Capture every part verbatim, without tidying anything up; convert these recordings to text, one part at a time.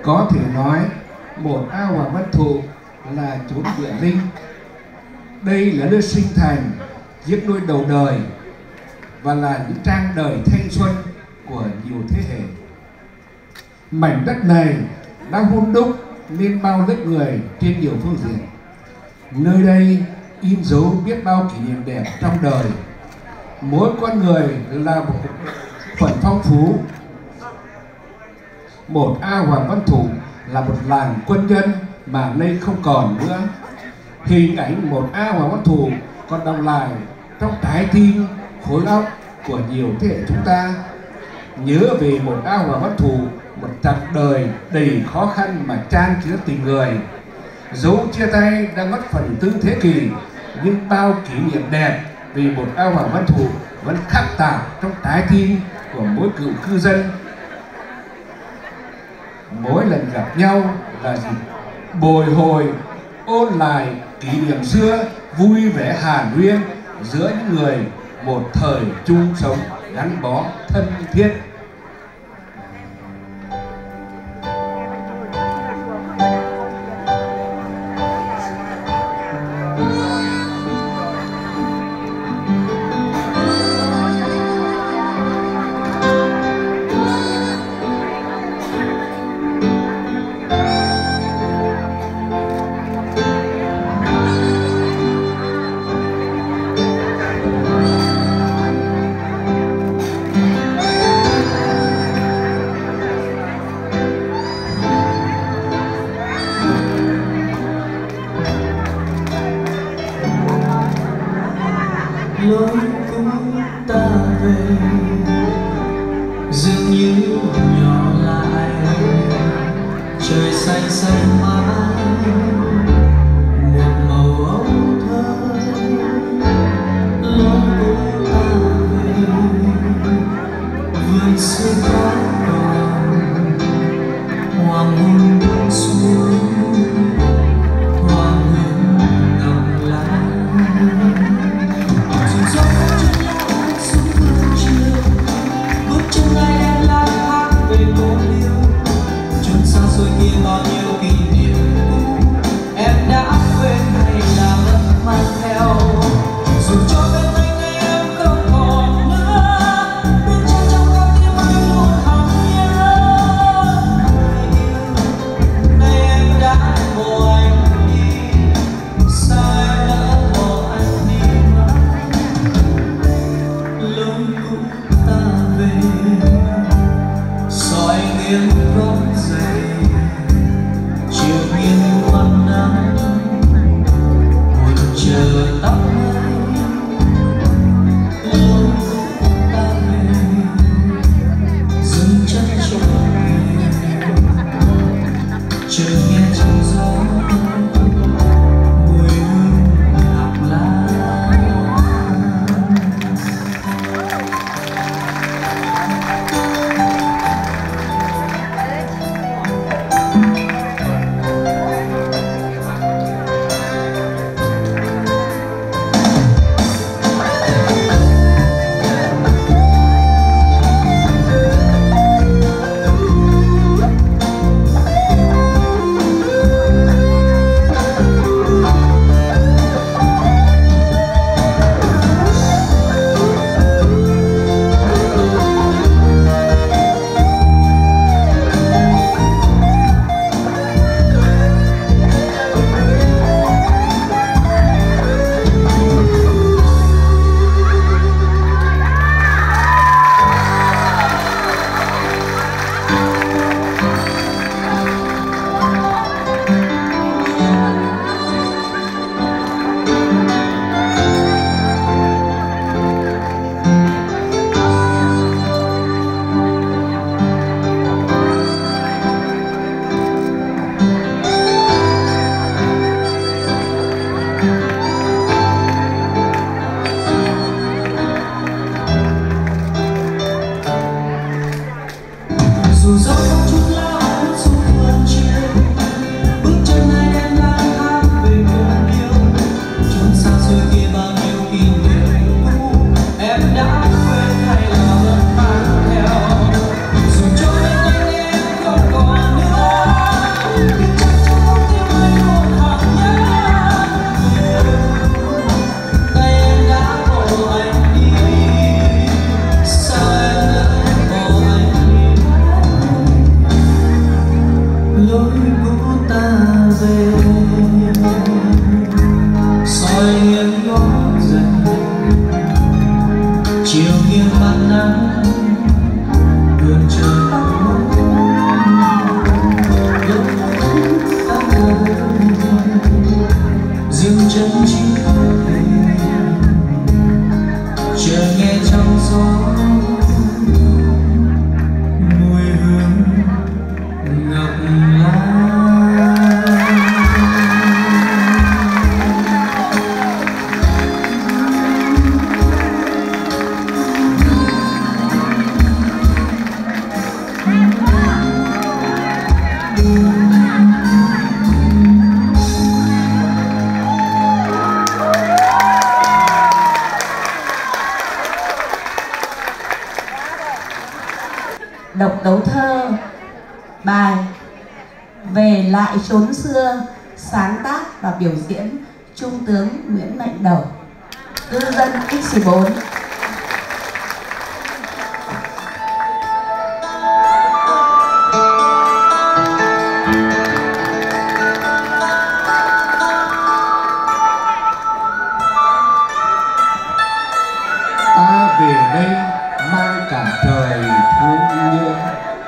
Có thể nói một ao Hoàng Văn Thụ là chốn địa linh. Đây là nơi sinh thành chiếc nôi đầu đời và là những trang đời thanh xuân của nhiều thế hệ. Mảnh đất này đã hun đúc nên bao lớp người trên nhiều phương diện. Nơi đây in dấu biết bao kỷ niệm đẹp trong đời. Mỗi con người là một phần phong phú. Một ao Hoàng Văn Thụ là một làng quân nhân mà nay không còn nữa. Hình ảnh một ao Hoàng Văn Thụ còn đọng lại trong trái tim, khối óc của nhiều thế hệ chúng ta. Nhớ về một ao Hoàng Văn Thụ, một chặng đời đầy khó khăn mà chan chứa tình người. Dẫu chia tay đã mất phần tư thế kỷ, nhưng bao kỷ niệm đẹp vì một ao Hoàng Văn Thụ vẫn khắc tạc trong trái tim của mỗi cựu cư dân. Mỗi lần gặp nhau là dịp bồi hồi ôn lại kỷ niệm xưa, vui vẻ hàn huyên giữa những người một thời chung sống gắn bó thân thiết. Lối cũ ta về dường như nhỏ lại, trời xanh xanh mãi một màu âu thơ. Lối cũ ta về vườn xưa có còn hoàng hôn buông xuống, hoàng hôn ngọc lan. Bao nhiêu kỷ niệm cũ tấu thơ bài Về lại chốn xưa, sáng tác và biểu diễn Trung tướng Nguyễn Mạnh Đầu, cư dân X bốn. Ta về đây mang cả trời thương nhớ,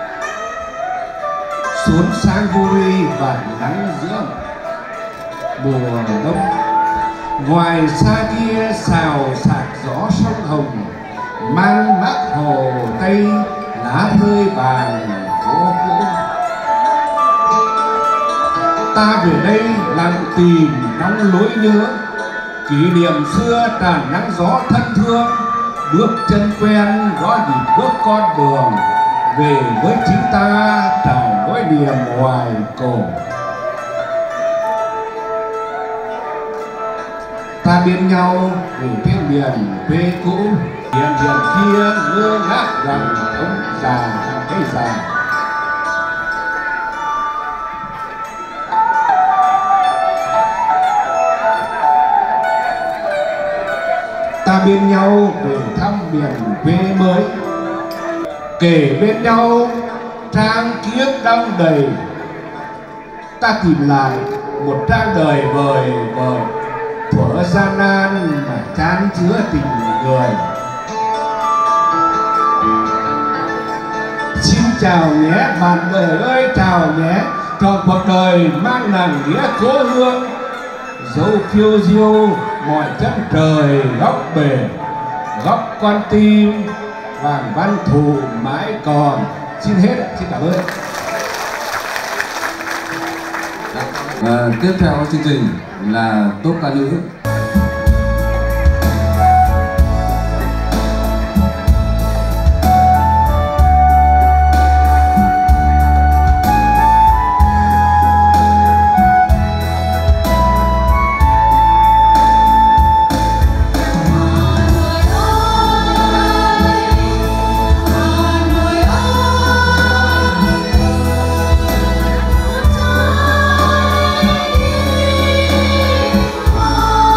xuống sang vô ri và nắng giữa mùa đông. Ngoài xa kia xào xạc gió sông Hồng, mang mát hồ Tây lá rơi vàng phố cũ. Ta về đây lặng tìm trong lối nhớ, kỷ niệm xưa tràn nắng gió thân thương. Bước chân quen gõ nhịp bước con đường, về với chính ta trải nỗi niềm ngoài cổ. Ta bên nhau về trên miền quê cũ, miền miền kia ngơ ngác rằng ông già cái già. Ta bên nhau về thăm miền quê mới, kể bên nhau trang kiếp đong đầy. Ta tìm lại một trang đời vời vời, thuở gian nan mà chan chứa tình người. Xin chào nhé bạn đời ơi, chào nhé, trọn cuộc đời mang nặng nghĩa cố hương. Dấu phiêu diêu mọi chân trời góc bể, góc con tim vàng văn thù mãi còn. Xin hết, xin cảm ơn. Và tiếp theo chương trình là tốp ca nữ. Hãy subscribe cho kênh Ghiền Mì Gõ để không bỏ lỡ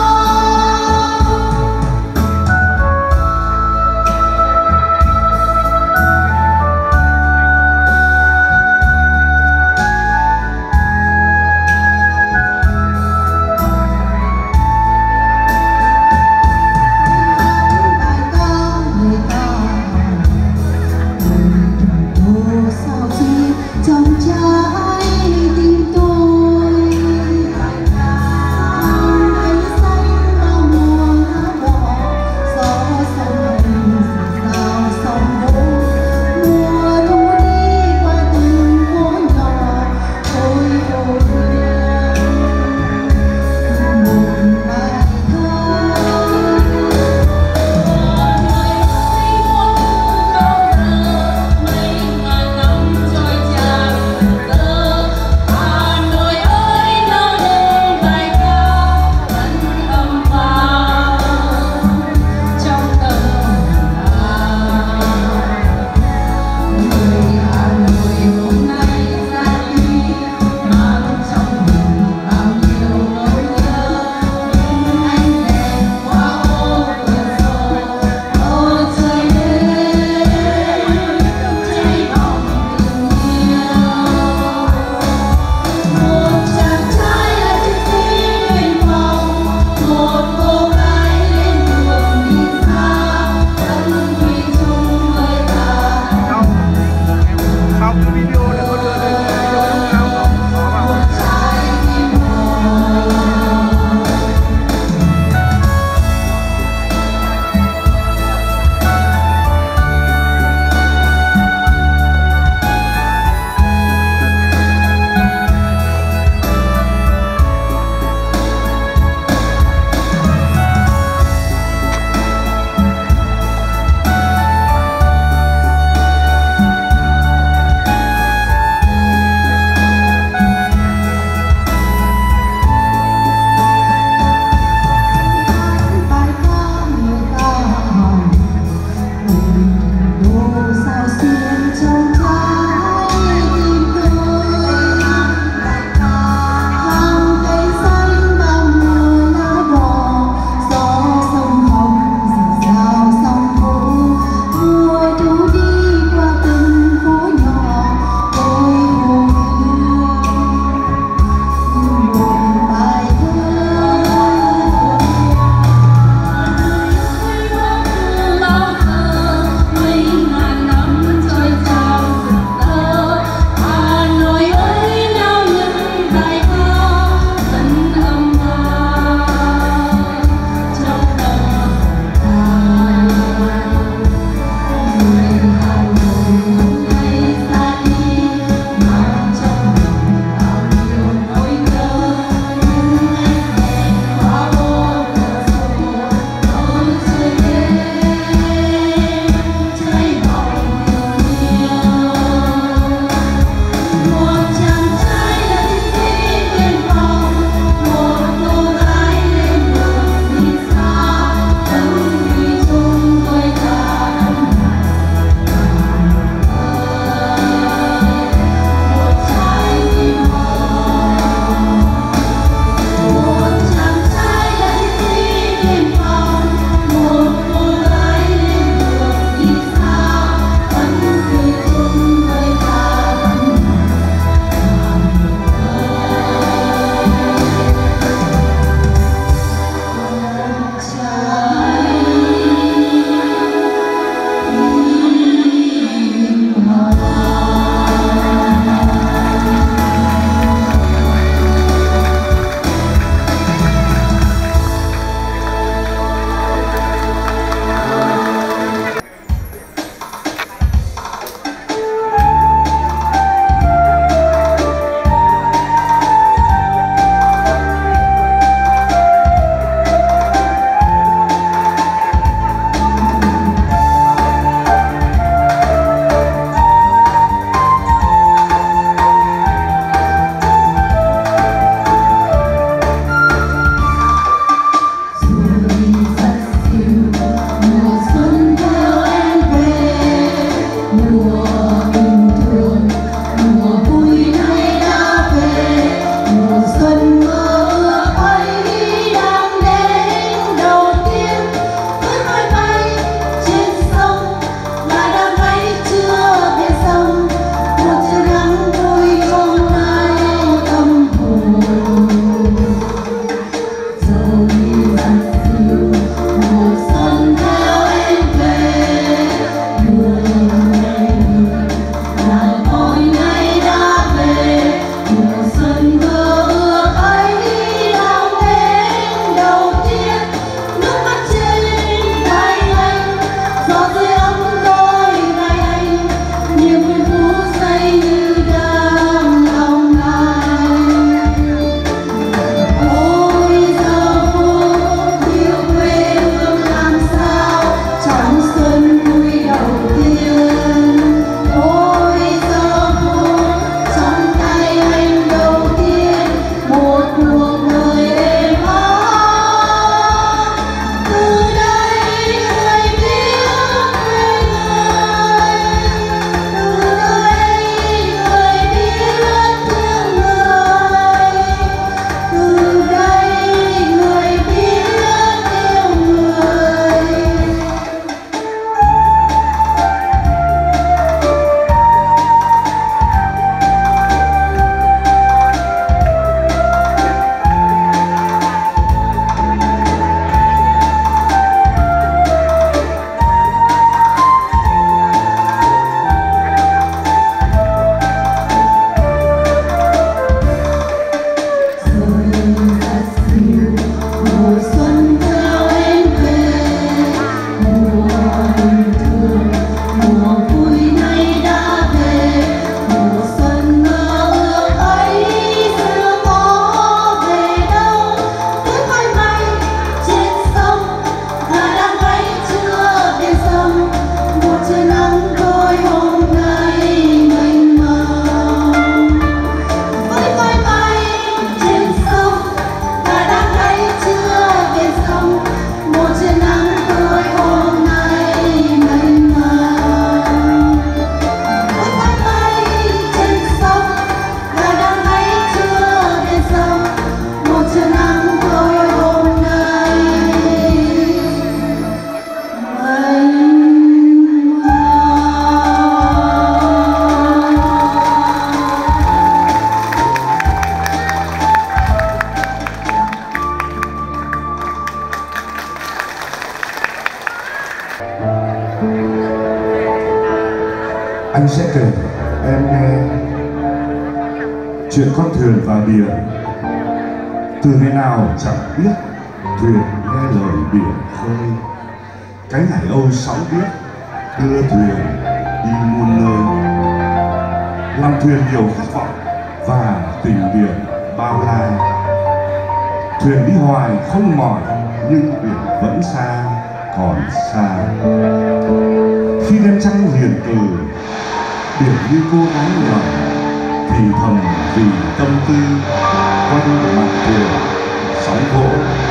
Anh sẽ kể em nghe chuyện con thuyền vào biển. Từ ngày nào chẳng biết, thuyền nghe lời biển khơi. Cái hải âu sóng biết, đưa thuyền đi muôn nơi. Làm thuyền nhiều khát vọng và tình biển bao la. Thuyền đi hoài không mỏi, nhưng biển vẫn xa, còn xa. Khi đêm trăng hiền từ, biển như cô gái nhỏ thì thầm vì tâm tư quanh mặt thuyền sóng vỗ.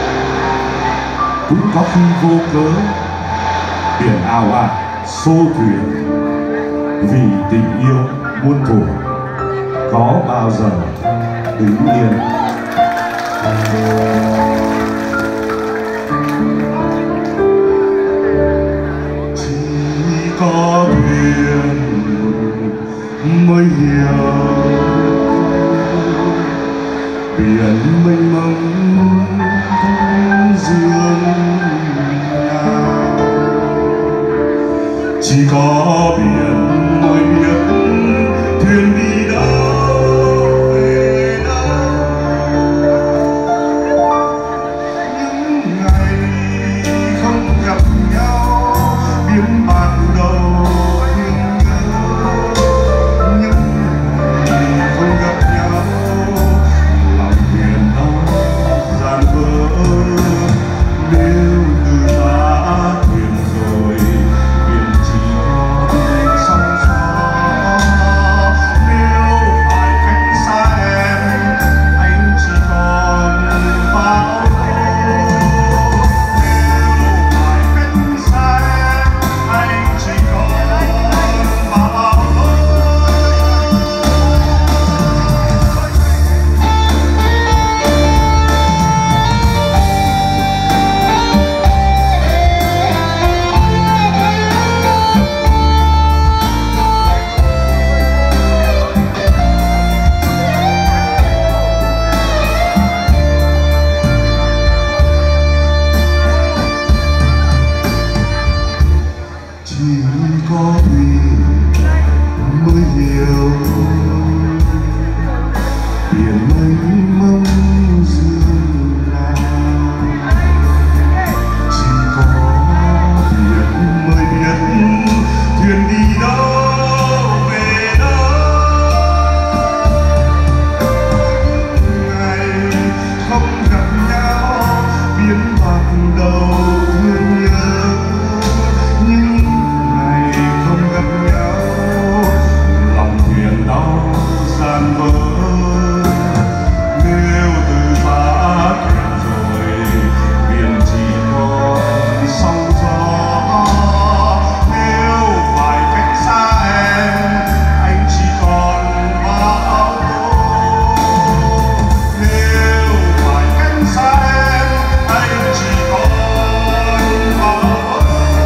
Cũng có khi vô cớ biển ào ạt xô thuyền, vì tình yêu muôn thuở có bao giờ đứng yên. Chỉ có thuyền mới hiểu biển mênh mông dương nào. Chỉ có biển mới biết thuyền đi đâu về đâu. Những ngày không gặp nhau biến bạc đầu thương nhớ. Những ngày không gặp nhau lòng thuyền đau gian vỡ. Nếu từ ta thuyền rồi biển chỉ còn sóng gió. Nếu phải cách xa em anh chỉ còn bão tố. Nếu phải cách xa em anh chỉ còn bão tố. Chỉ có thuyền mới hiểu biển mênh mông dương nào. Chỉ có thuyền mới biết thuyền đi đâu về đâu. Ngày không gặp nhau biến bạc đầu thương nhớ. Nhưng ngày không gặp nhau lòng thuyền đau gian vỡ. Nếu từ ta thuyền rồi biển chỉ còn sóng gió. Nếu phải cách xa em anh chỉ còn bão tố. Nếu phải cách xa em anh chỉ còn bão tố.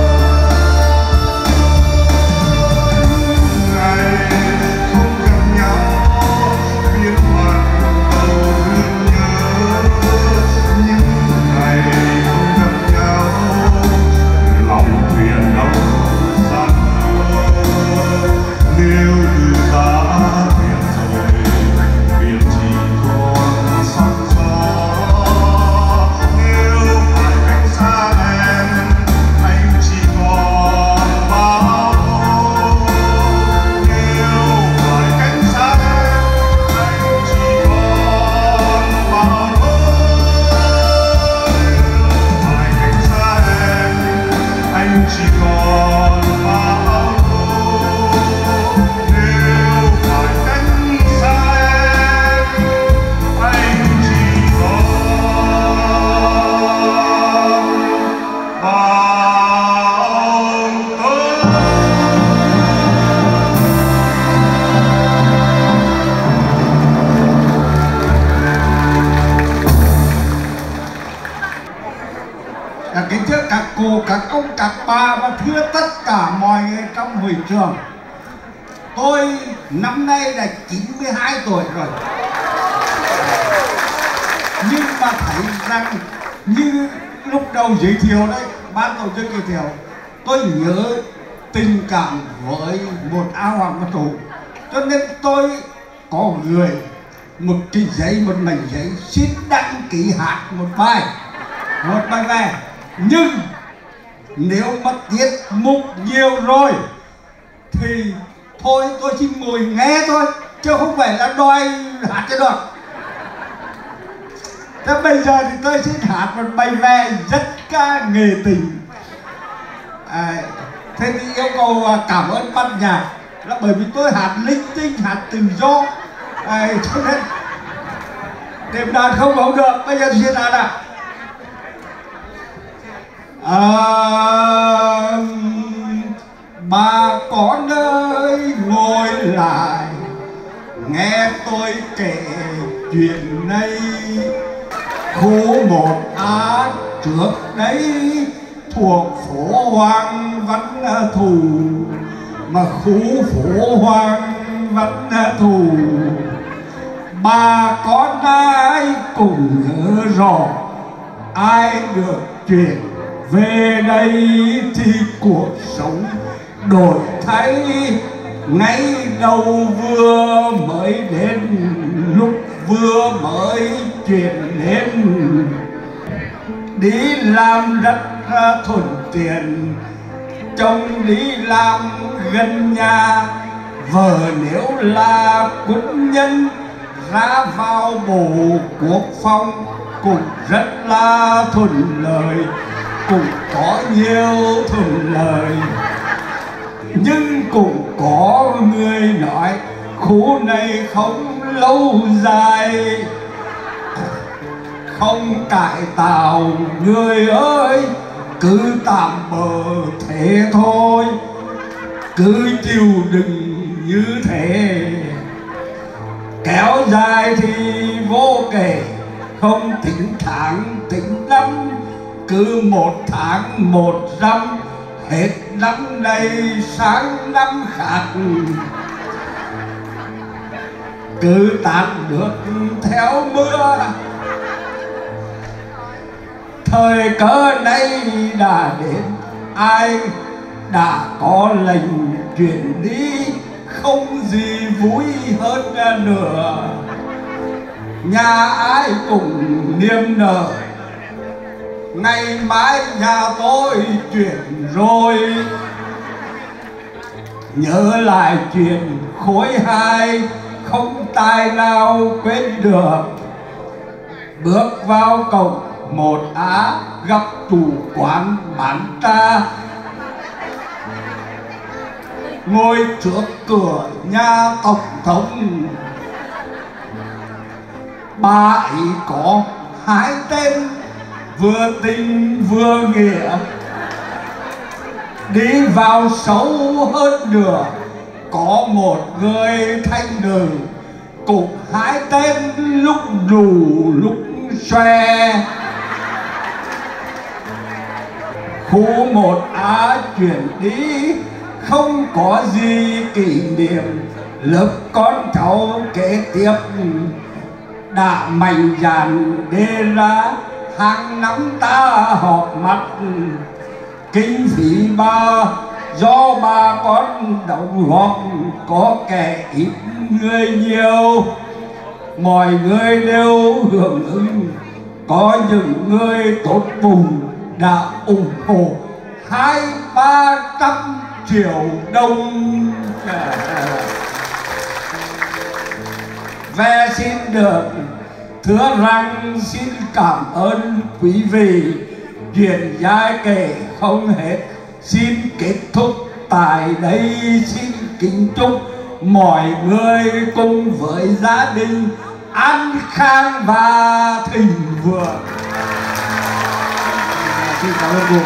Ngày không gặp nhau biến bạc đầu thương nhớ. Những ngày không gặp nhau lòng thuyền đau gian vỡ. Nếu từ ta thuyền rồi biển chỉ còn sóng gió. Nếu phải cách xa em anh chỉ còn bão tố. Nếu phải cách xa em anh chỉ còn bão tố. Phải cách xa em anh chỉ còn bão tố. Nếu phải cách xa em anh chỉ còn bão tố. À, kính thưa các cô, các ông, các bà và thưa tất cả mọi người trong hội trường. Tôi năm nay là chín mươi hai tuổi rồi. Nhưng mà thấy rằng như lúc đầu giới thiệu đấy, ban tổ chức giới thiệu, tôi nhớ tình cảm với một A Hoàng Văn Thụ, cho nên tôi có gửi một cái giấy, một mảnh giấy xin đăng ký hát một bài, một bài về. Nhưng nếu mà tiết mục nhiều rồi thì thôi tôi chỉ ngồi nghe thôi, chứ không phải là đòi hát cho được. Thế bây giờ thì tôi xin hát một bài về rất ca nghệ tình. À, thế thì yêu cầu cảm ơn ban nhạc là bởi vì tôi hát linh tinh, hát tự do, à, cho nên đệm đàn không không được. Bây giờ thì hát nào. À, bà con ơi ngồi lại nghe tôi kể chuyện này. Khu một Á trước đấy thuộc phố Hoàng Văn Thụ, mà khu phố Hoàng Văn Thụ bà con ai cũng nhớ rõ. Ai được chuyển về đây thì cuộc sống đổi thay. Ngay đầu vừa mới đến, lúc vừa mới chuyển đến, đi làm rất thuận tiện, chồng đi làm gần nhà, vợ nếu là quân nhân ra vào bộ quốc phòng cũng rất là thuận lợi, cũng có nhiều thuận lợi. Nhưng cũng có người nói khu này không lâu dài, không cải tạo người ơi, cứ tạm bợ thế thôi, cứ chịu đựng như thế. Kéo dài thì vô kể, không tính tháng tính năm, cứ một tháng một năm, hết năm này sang năm khác, cứ tạt nước theo mưa. Thời cơ này đã đến, ai đã có lệnh chuyển đi, không gì vui hơn nữa. Nhà ai cũng niềm nở, ngày mai nhà tôi chuyển rồi. Nhớ lại chuyện khối hai, không tài nào quên được. Bước vào cổng một Á, gặp chủ quán bán trà, ngồi trước cửa nhà tổng thống. Bà ấy có hai tên, vừa tình vừa nghĩa. Đi vào sâu hơn nữa, có một người thanh nữ, cùng hai tên lúc rủ lúc xòe. Khu một Á chuyển đi, không có gì kỷ niệm. Lớp con cháu kế tiếp đã mạnh dạn đề ra, hàng năm ta họp mặt. Kinh phí bà do bà con đóng góp, có kẻ ít người nhiều, mọi người đều hưởng ứng. Có những người tốt bụng đã ủng hộ hai ba trăm triệu đồng. Về xin được thưa rằng xin cảm ơn quý vị. Chuyện dài kể không hết, xin kết thúc tại đây. Xin kính chúc mọi người cùng với gia đình an khang và thịnh vượng. Xin cảm ơn cô.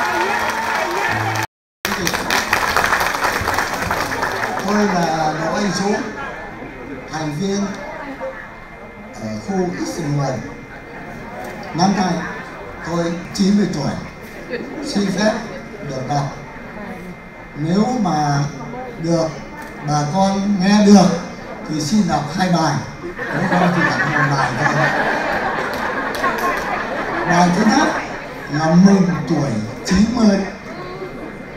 Tôi là Đỗ Anh Dũng, thành viên ở khu X mười. Năm nay tôi chín mươi tuổi, xin phép được đọc. Nếu mà được bà con nghe được thì xin đọc hai bài, nếu không thì đọc một bài thôi. Bài thứ nhất là mừng tuổi chín mươi.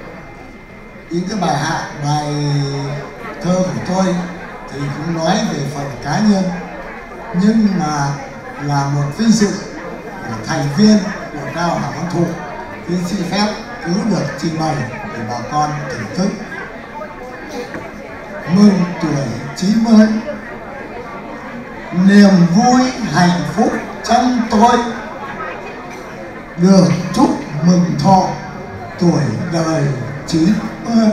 những cái bài hạ bài thơ của tôi thì cũng nói về phần cá nhân, nhưng mà là một vinh dự của thành viên của Cao Hà Văn Thụ, nên xin phép cứ được trình bày để bà con thưởng thức. Mừng tuổi chín mươi, niềm vui hạnh phúc trong tôi, được chúc mừng thọ tuổi đời chín mươi.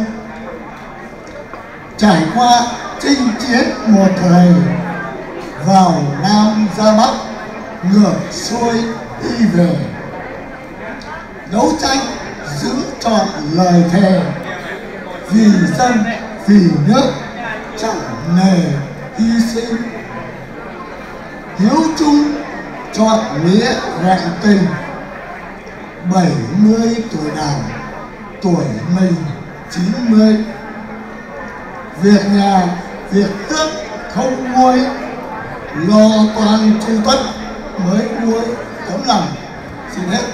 Trải qua chinh chiến một thời, vào Nam ra Bắc, ngược xuôi đi về, đấu tranh giữ trọn lời thề, vì dân vì nước chẳng nề hy sinh, hiếu chung trọn nghĩa vẹn tình. Bảy mươi tuổi Đảng, tuổi mình chín mươi, việc nhà việc nước không nguôi, lo toàn chu tất mới nuôi tấm lòng. Xin hết.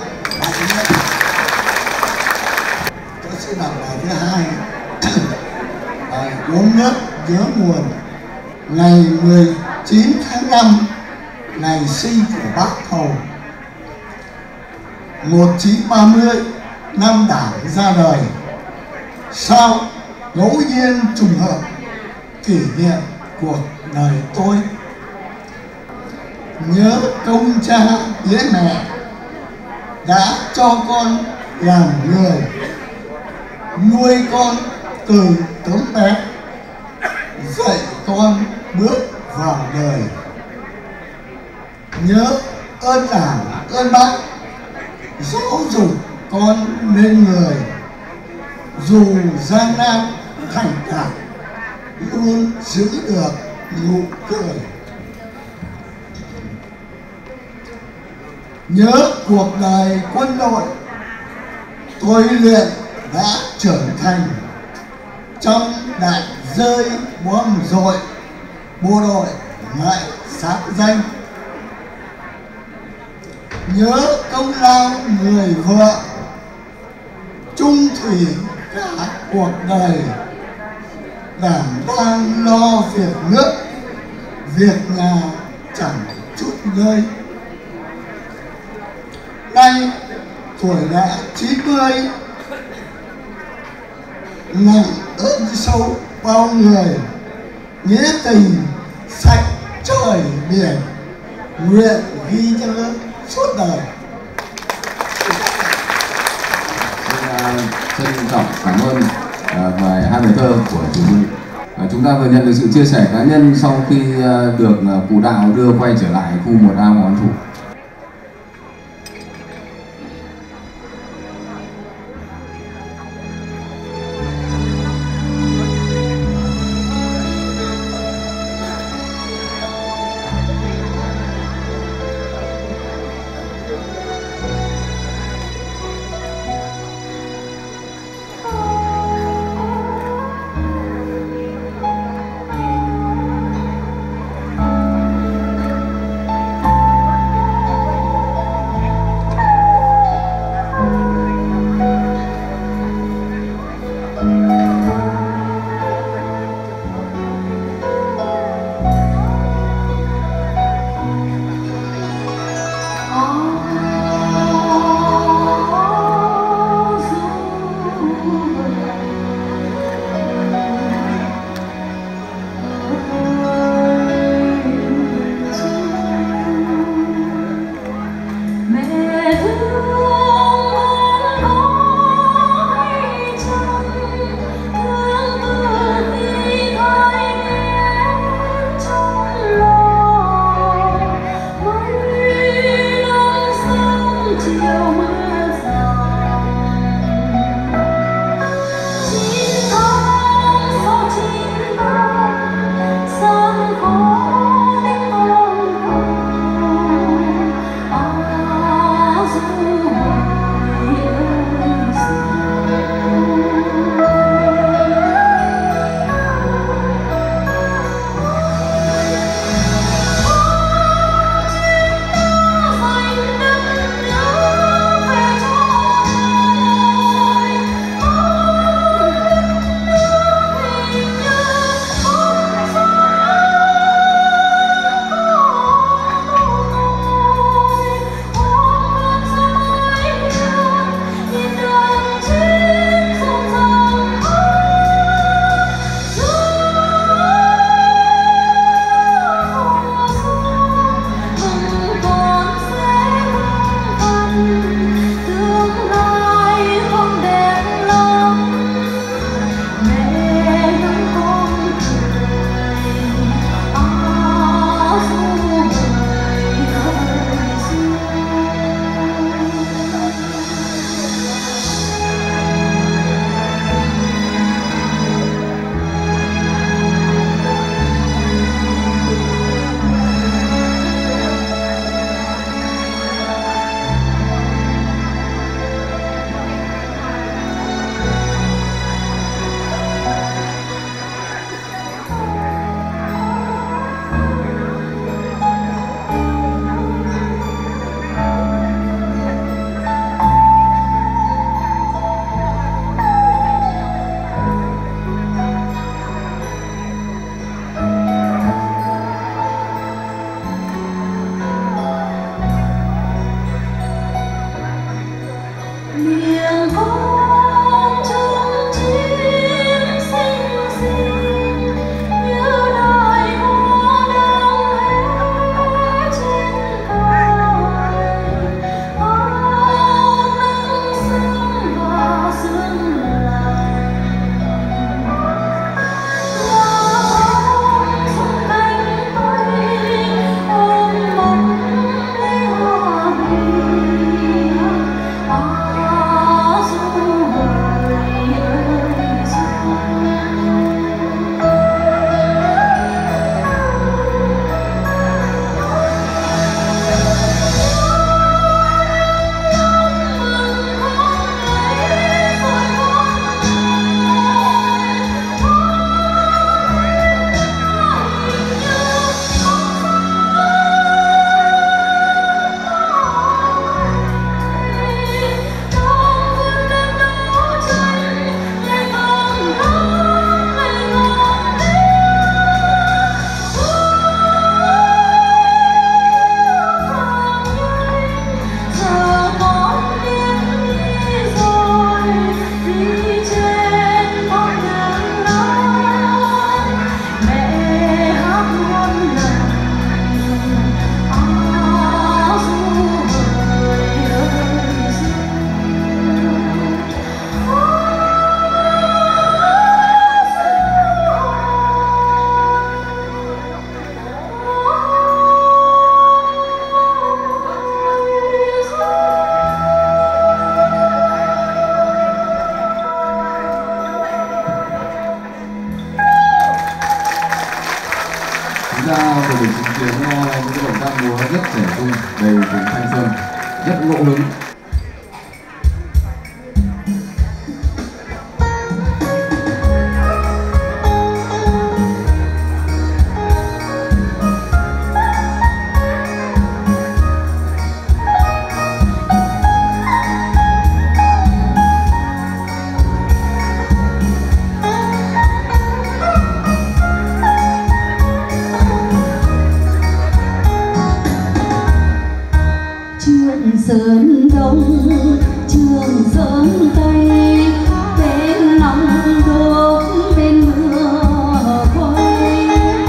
Tôi sẽ đọc bài thứ hai. Bài uống nước nhớ nguồn. Ngày mười chín tháng năm, ngày sinh của Bác Hồ. một nghìn chín trăm ba mươi, năm Đảng ra đời. Sao ngẫu nhiên trùng hợp kỷ niệm cuộc đời tôi. Nhớ công cha nhớ mẹ đã cho con làm người, nuôi con từ tấm bé, dạy con bước vào đời. Nhớ ơn Đảng ơn Bác giáo dục con nên người, dù gian nan thành đạt luôn giữ được nụ cười. Nhớ cuộc đời quân đội, tôi luyện đã trưởng thành, trong đạn rơi bom dội, bộ đội ngại sáng danh. Nhớ công lao người vợ, trung thủy cả cuộc đời, đảm đang lo việc nước, việc nhà chẳng chút ngơi. Nay tuổi đã chín mươi, nặng ơn sâu bao người, nghĩa tình sạch trời biển, nguyện ghi nhớ suốt đời. Trân trọng cảm ơn uh, bài hai bài thơ của chú Huy. Uh, chúng ta vừa nhận được sự chia sẻ cá nhân sau khi uh, được uh, cụ Đạo đưa quay trở lại khu một A Hoàng Văn Thụ. miệng con chung chim xinh xinh như đóa hoa đang hé trên cành. Áo nắng sương và sương lạnh, hoa rung cánh bay ôm mộng lấy hoa hồng. À du hời ơi du. Giờ con biết đi rồi, đi trên con đường lớn. Mẹ hát muôn lần à du hời ơi du. Chúng ta vừa được chứng kiến uh, những cái động tác múa rất trẻ trung, đầy tính thanh xuân, rất ngẫu hứng. Trường sơn đông, trường sơn tây, bên nắng đốt bên mưa quay.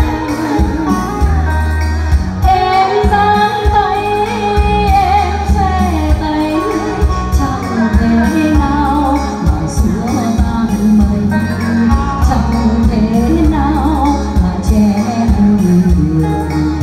Em giang tay, em xe tay, chẳng thể nào mà xua tan mây, chẳng thể nào mà che người.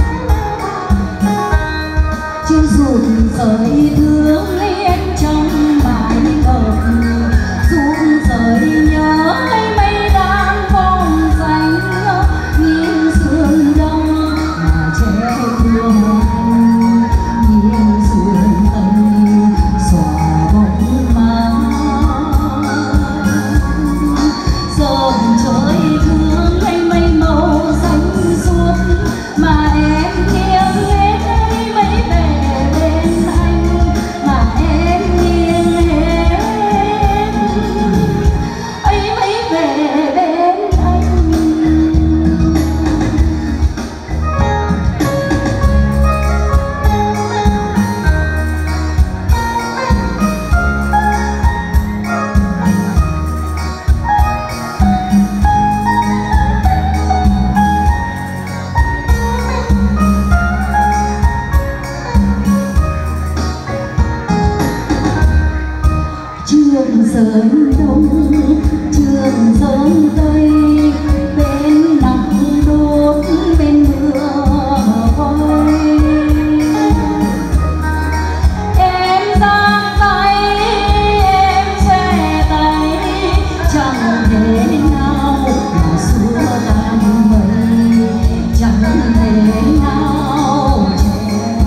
Chiều rụt rời thương em trong mái ngọc, rụt rời nhớ lấy mây đan phong xanh, nghiêng sườn đông mà che thương anh, nghiêng sườn tây xòa bóng mát. Dòng trời thương lấy mây màu xanh suốt mà em nghiêng hết lấy mây về bên anh, mà em nghiêng hết ấy mấy về bên anh. Trường sơn đông, trường sơn tây, bên nắng đốt bên mưa quay. Em giang tay, em xe tay, chẳng thể nào mà xua tan mây, chẳng thể nào che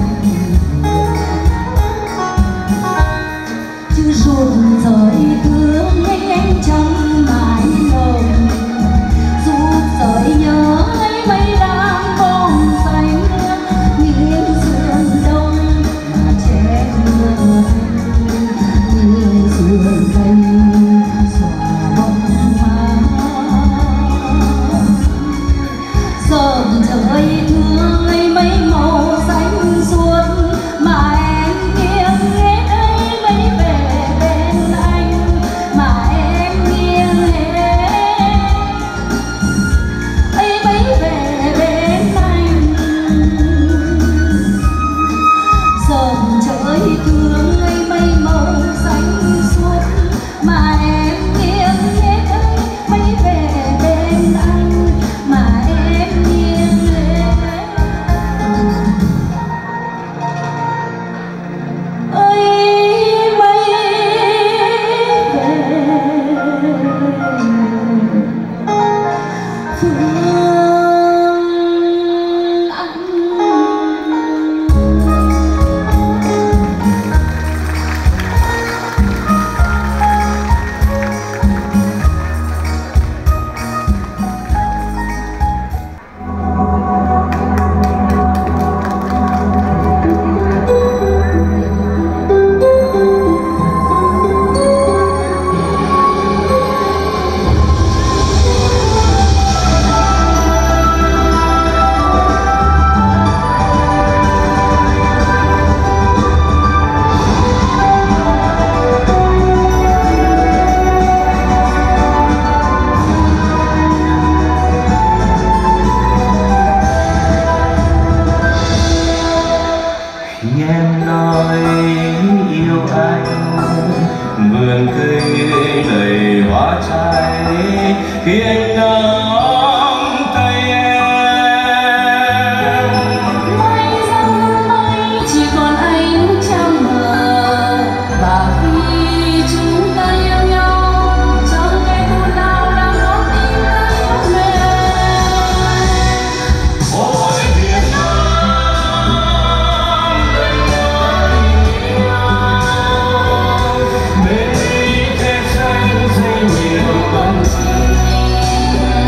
chứ rụt rời thương em trong mái lồng, Việt Nam tay em. Mây răng mây chỉ còn ánh trăng mờ, và khi chúng ta yêu nhau chẳng ngày thu nào làm ngót tim ta yêu mến. Ôi Việt Nam đất nước tình yêu, bên ý thép xanh xây nhiều con chim.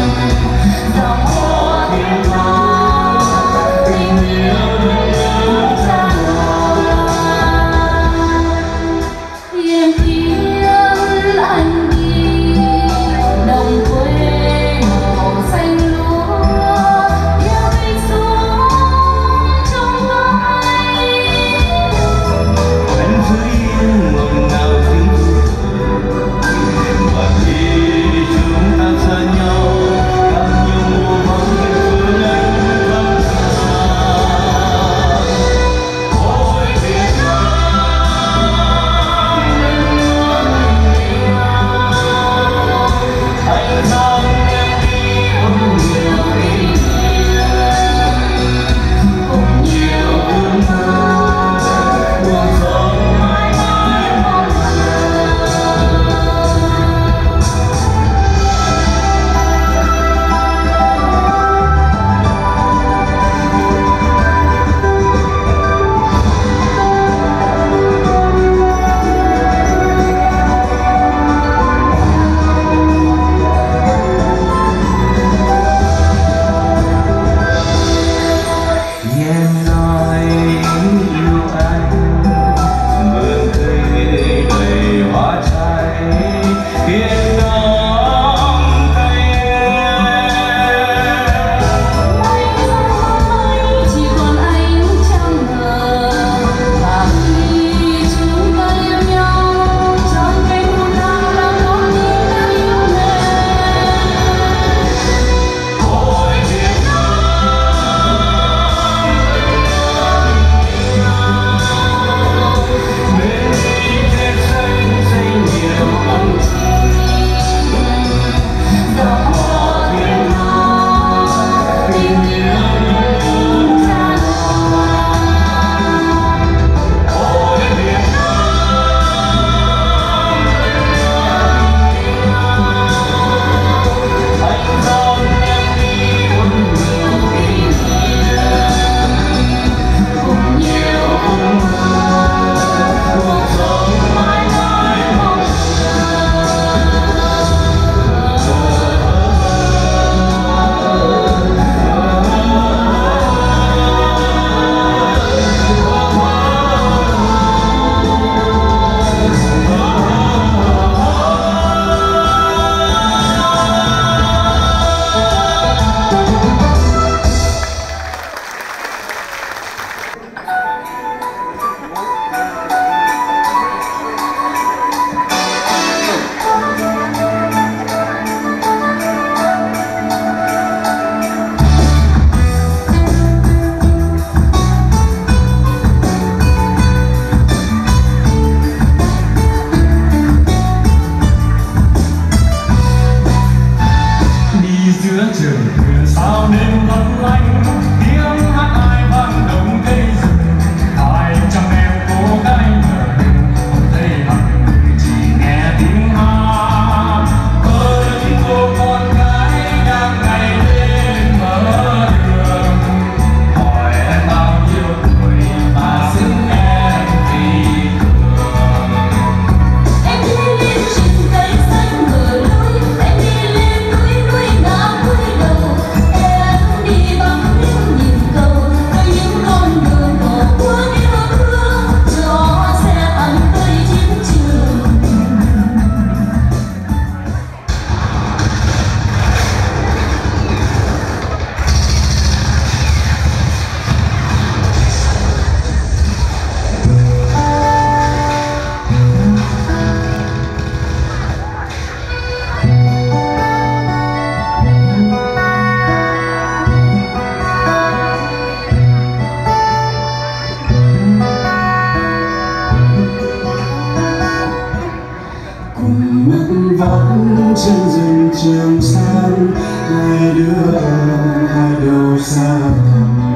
mất vắng trên rừng Trường Sơn, hai đứa hai đầu xa thẳm.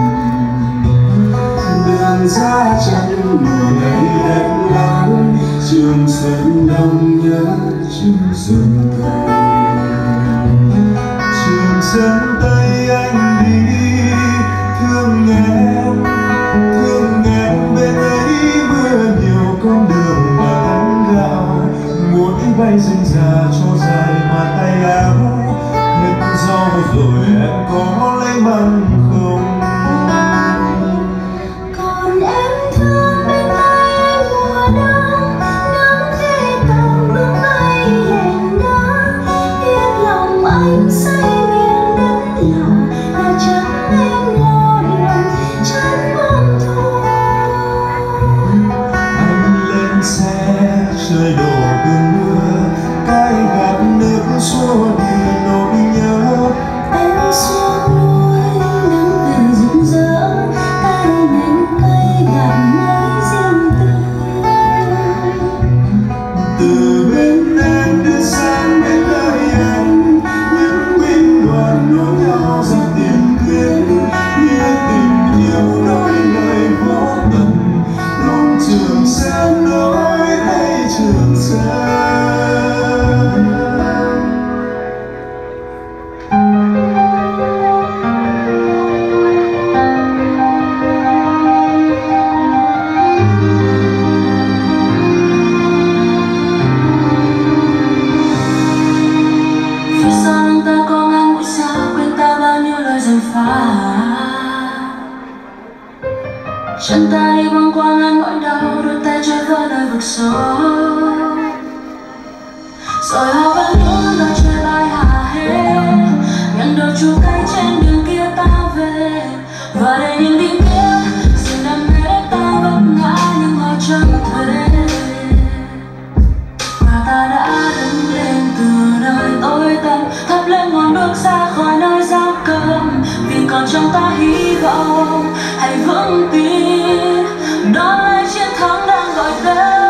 Đường ra trắng mùa này đẹp lắm, Trường Sơn đông nhớ Trường Sơn Tây. Trường Sơn Tây anh đi thương em, thương em bên ấy mưa nhiều con đường bán gạo. Muốn bay rừng già cho dài mà tay áo, hết rau rồi em có lấy măng không? Còn em thương bên tay mùa đông, nắng khi tàn bước bay hẹn đã. Biết lòng anh say miền đất lạ, là chẳng em lo đường chán bom thu. Anh lên xe trời đổ cơn mưa, cái gạt nước xua đi nỗi nhớ. Em xuống núi nắng về rực rỡ, tay nhánh cây gạt mái riêng tư. Từ bên em đưa sang bên nơi anh, những binh đoàn nối nhau ra tiền tuyến. Như tình yêu đôi lời vô tận, nối Trường Sơn nối tay Trường Sơn. Phía sau lưng ta có ngang mũi sao, quên ta bao nhiêu lời dèm pha. Chân ta đi băng qua ngang nỗi đau, đôi tay trôi vơi nơi vực sâu. Rồi họ vẫn luôn đợi trời bay hà hết, nhận đôi chua cay trên đường kia ta về. Và để những đêm kia sự đam mê để ta vấp ngã, nhưng họ chẳng thể. Và ta đã đứng lên từ nơi tối tăm, thắp lên ngọn đuốc ra khỏi nơi giao cấm. Vì còn trong ta hy vọng, hãy vững tin đón lấy chiến thắng đang gọi đến.